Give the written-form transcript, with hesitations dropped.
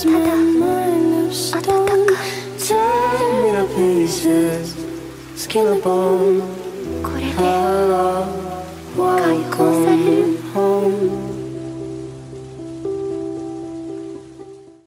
is my mind of stone. Tear me to pieces, skin and bone.